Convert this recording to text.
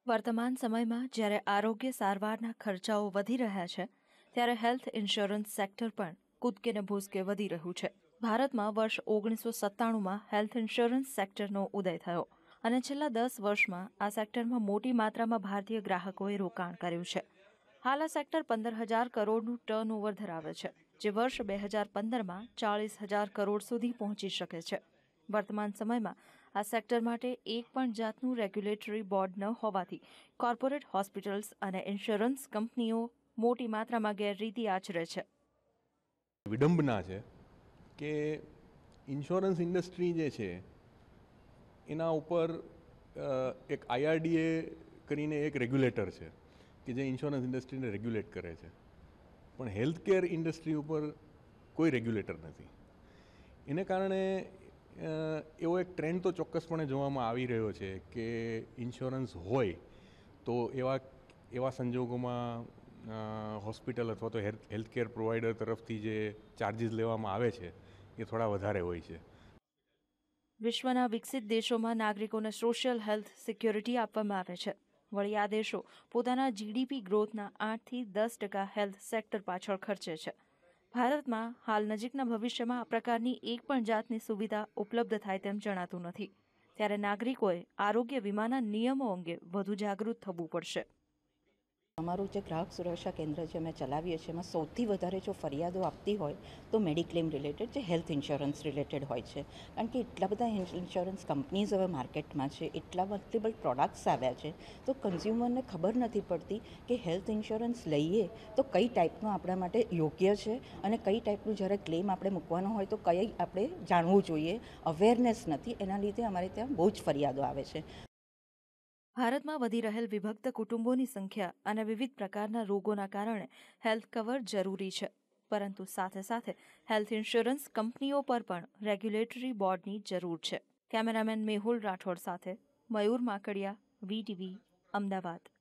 વર્તમાન સમયમાં જ્યારે આરોગ્ય સારવારના ખર્ચાઓ વધી રહ્યા છે ત્યારે હેલ્થ ઇન્સ્યોરન્સ સેક્ટર પણ કૂદકે ને ભૂસકે વધી રહ્યું છે. ભારતમાં વર્ષ 1997માં હેલ્થ ઇન્સ્યોરન્સ સેક્ટરનો ઉદય થયો અને છેલ્લા 10 વર્ષમાં આ સેક્ટરમાં મોટી માત્રામાં ભારતીય ગ્રાહકોએ રોકાણ કર્યું છે. હાલ આ સેક્ટર 15,000 કરોડનું ટર્નઓવર ધરાવે છે, જે વર્ષ 2015માં 40,000 કરોડ સુધી પહોંચી શકે છે. વર્તમાન સમયમાં આ સેક્ટર માટે એક પણ જાતનું રેગ્યુલેટરી બોર્ડ ન હોવાથી કોર્પોરેટ હોસ્પિટલ્સ અને ઇન્સ્યોરન્સ કંપનીઓ મોટી માત્રામાં ગેરરીતિ આચરે છે. વિડંબના છે કે ઇન્સ્યોરન્સ ઇન્ડસ્ટ્રી જે છે એના ઉપર એક IRDA કરીને એક રેગ્યુલેટર છે કે જે ઇન્સ્યોરન્સ ઇન્ડસ્ટ્રીને રેગ્યુલેટ કરે છે, પણ હેલ્થકેર ઇન્ડસ્ટ્રી ઉપર કોઈ રેગ્યુલેટર નથી. એને કારણે એવો એક ટ્રેન્ડ તો ચોક્કસપણે જોવામાં આવી રહ્યો છે કે ઇન્સ્યોરન્સ હોય તો એવા સંજોગોમાં હોસ્પિટલ અથવા તો હેલ્થકેર પ્રોવાઈડર તરફથી જે ચાર્જીસ લેવામાં આવે છે એ થોડા વધારે હોય છે. વિશ્વના વિકસિત દેશોમાં નાગરિકોને સોશિયલ હેલ્થ સિક્યોરિટી આપવામાં આવે છે. વળી આ દેશો પોતાના GDP ગ્રોથના 8થી 10% હેલ્થ સેક્ટર પાછળ ખર્ચે છે. ભારતમાં હાલ નજીકના ભવિષ્યમાં આ પ્રકારની એક પણ જાતની સુવિધા ઉપલબ્ધ થાય તેમ જણાતું નથી. ત્યારે નાગરિકોએ આરોગ્ય વીમાના નિયમો અંગે વધુ જાગૃત થવું પડશે. અમારું જે ગ્રાહક સુરક્ષા કેન્દ્ર જે અમે ચલાવીએ છીએ એમાં સૌથી વધારે જો ફરિયાદો આપતી હોય તો મેડિક્લેમ રિલેટેડ, જે હેલ્થ ઇન્સ્યોરન્સ રિલેટેડ હોય છે. કારણ કે એટલા બધા ઇન્સ્યોરન્સ કંપનીઝ હવે માર્કેટમાં છે, એટલા મલ્ટિપલ પ્રોડક્ટ્સ આવ્યા છે, તો કન્ઝ્યુમરને ખબર નથી પડતી કે હેલ્થ ઇન્સ્યોરન્સ લઈએ તો કઈ ટાઈપનું આપણા માટે યોગ્ય છે અને કઈ ટાઈપનું જ્યારે ક્લેમ આપણે મૂકવાનો હોય તો કઈ આપણે જાણવું જોઈએ. અવેરનેસ નથી, એના લીધે અમારે ત્યાં બહુ જ ફરિયાદો આવે છે. ભારતમાં વધી રહેલ વિભક્ત કુટુંબોની સંખ્યા અને વિવિધ પ્રકારના રોગોના કારણે હેલ્થ કવર જરૂરી છે, પરંતુ સાથે સાથે હેલ્થ ઇન્સ્યોરન્સ કંપનીઓ પર પણ રેગ્યુલેટરી બોર્ડની જરૂર છે. કેમેરામેન મેહુલ રાઠોડ સાથે મયુર માકડિયા, VTV, અમદાવાદ.